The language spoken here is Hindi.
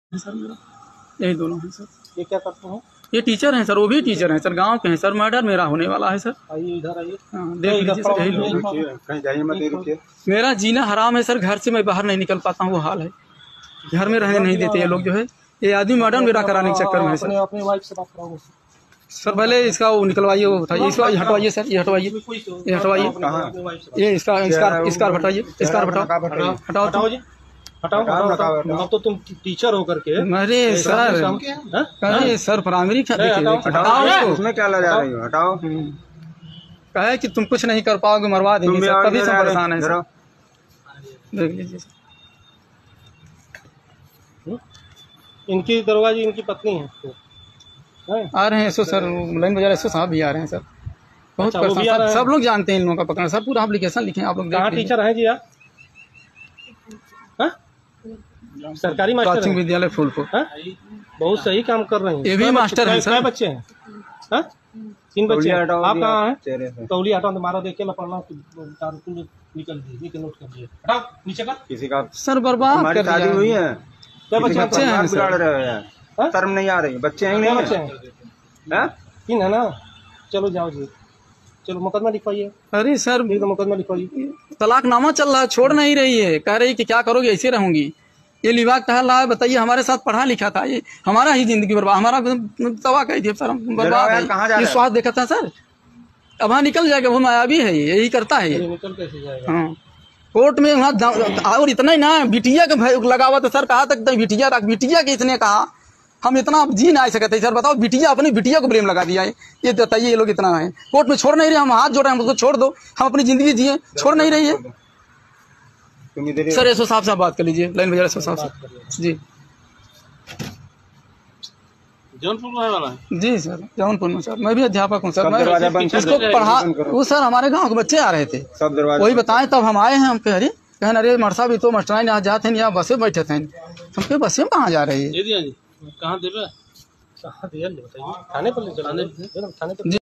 सर मेरा यही दोनों हैं सर। ये क्या करते हैं? ये टीचर हैं सर, वो भी टीचर हैं सर, गांव के हैं सर। मर्डर मेरा होने वाला है सर। आइए इधर आइए। हाँ, देख लीजिए सर, यही लोग हैं। कहीं जाइए मत, रुकिए। मेरा जीना हराम है सर, घर से मैं बाहर नहीं निकल पाता हूँ, वो हाल है। घर में रहने नहीं देते ये लोग जो है। ये आदमी मर्डर मेरा कराने के चक्कर में है सर। अपने वाइफ से बात कराओ सर पहले इसका वो निकलवाइए, वो बताइए, इसको हटवाइए सर, ये हटवाइए, ये हटवाइए, ये इसका हटाइए, इसका हटाओ जी, हटाओ। अब तो तुम टीचर हो करके। अरे सर, अरे सर प्राइमरी हटाओ, उसमें क्या लगा रही हो? हटाओ। कहे कि तुम कुछ नहीं कर पाओगे, मरवा देंगे सर, तभी से परेशान है सर। देख लीजिए सर, इनकी दरवाजे इनकी पत्नी है। आ रहे हैं सर, लाइन बाजार एसओ साहब भी आ रहे हैं सर। बहुत परेशान, सब लोग जानते हैं इन लोगों का पकड़ना सर। पूरा एप्लीकेशन लिखे आप लोग। कहाँ टीचर है जी आप? सरकारी मास्टर प्राथमिक विद्यालय फूलपुर। बहुत सही काम कर रहे हैं। ये भी मास्टर हैं सर। क्या बच्चे हैं? 3 बच्चे। आप कहाँ हैं? तौलिया हटाओ, तुम्हारा देख के पढ़ना निकल दीजिए, नोट कर दिए। हटाओ नीचे का। किसी का सर बर्बाद कर शादी हुई है? क्या बच्चे हैं सर? शर्म नहीं आ रही? बच्चे हैं नहीं? बच्चे हैं 3 है ना? चलो जाओ जी, चलो मुकदमा लिखवाइए। अरे सर मुकदमा लिखवाइए। तलाकनामा चल रहा है, छोड़ नहीं रही है, कह रही कि क्या करोगे, ऐसे रहूंगी। ये लिबाक टहल रहा है, बताइए, हमारे साथ पढ़ा लिखा था, ये हमारा ही जिंदगी बर्बाद, हमारा तबाह कर दिया सर, बर्बाद है। ये स्वाद देखा था सर, अब हाँ निकल जाएगा, वो मायावी है, यही करता है ये। निकल कैसे जाएगा? हाँ, कोर्ट में वहाँ, और इतना ही ना, बिटिया का लगा हुआ था सर, कहा तक बिटिया के इसने कहा हम इतना जी ना सकते सर। बताओ, बिटिया अपनी बिटिया को ब्लेम लगा दिया है, ये बताइए, ये लोग इतना है। कोर्ट में छोड़ नहीं रहे, हम हाथ जोड़ रहे हैं, हम उसको छोड़ दो, हम अपनी जिंदगी जिए, छोड़ नहीं रही है सर। एसओ साहब से बात कर लीजिए, लाइन बाजार एसओ साहब से जी। जौनपुर में वाला है जी सर, जौनपुर में सर। मैं भी अध्यापक हूँ सर, मैं इसको पढ़ा। वो सर हमारे गाँव के बच्चे आ रहे थे, वही बताएं, तब हम आए हैं। हम कह रहे अरे मरसा भी तो मास्टर यहाँ जाते हैं, यहाँ बसे बैठे थे। हम कहे बसे में कहाँ जा रही है? कहाँ देवे? कहाँ दिया बताइए। थाने पर ले चलो, थाने पर।